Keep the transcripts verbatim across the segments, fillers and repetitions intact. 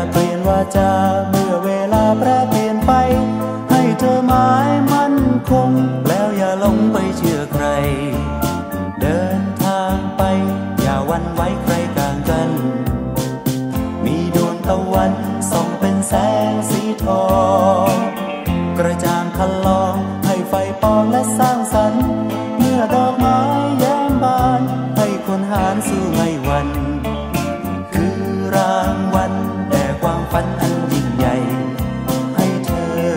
เปลี่ยนวาจาเมื่อเวลาแปรเปลี่ยนไปให้เธอหมายมั่นคงแล้วอย่าหลงไปเชื่อใครเดินทางไปอย่าหวั่นไหวใครกลางกันมีดวงตะวันส่องเป็นแสงสีทองกระจ่างคันลองให้ไฟปองและสร้างสรรค์เมื่อดอกไม้แย้มบานให้คนหาญสู้ไม่หวั่นคือรางวัลแด่ความฝันอันยิ่งใหญ่ให้เธ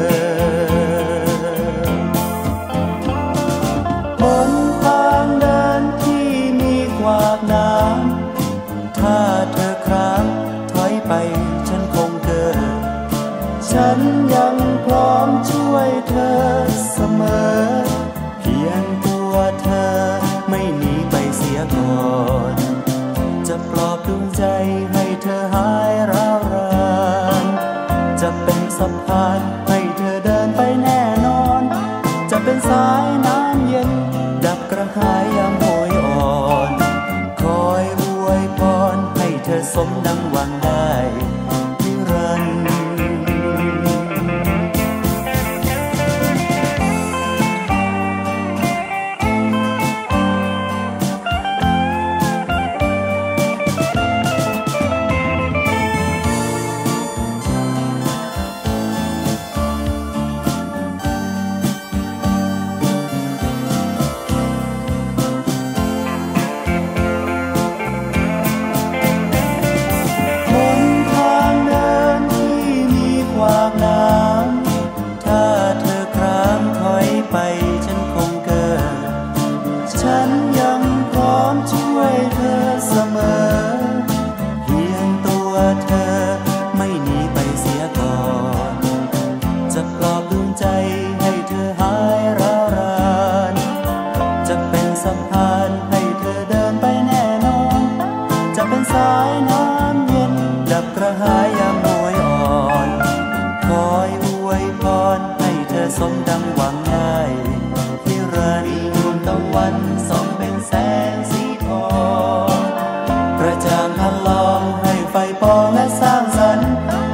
อบนทางเดินที่มีขวากน้ำถ้าเธอครั้งถอยไปฉันคงเกิดฉันยังพร้อมช่วยเธอเสมอเพียงตัวเธอไม่หนีไปเสียก่อนจะปลอบดวงใจให้เธอหายร้าวรานจะเป็นสะพานให้เธอเดินไปแน่นอนจะเป็นสายน้ำเย็นดับกระหายยามโหยอ่อนคอยอวยพรให้เธอสมดังหวังได้นิรันดร์ไปฉันคงเกิดฉันยังพร้อมช่วยเธอเสมอเพียงตัวเธอไม่หนีไปเสียก่อนจะปลอบดวงใจให้เธอหายร้าวรานจะเป็นสะพานให้เธอเดินไปแน่นอนจะเป็นสายน้ำเย็นดับกระหายยามโหยอ่อนคอยอวยพรให้เธอสมดังหวังได้นิรันดร์ดวงตะวันส่องเป็นแสงสีทองกระจ่างคันลองให้ไฟปองและสร้างสรรค์